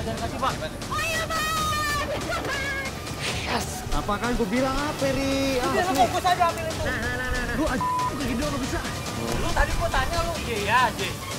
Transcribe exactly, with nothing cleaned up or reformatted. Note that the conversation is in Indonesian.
kasih, Pak. Ayo, Bang! Yes! Apa kan gue bilang apa, Ri? Udah, lu fokus aja ambil itu. Lu aja, begini doang gak bisa. Lu tadi gua tanya lu. Iya, iya, J.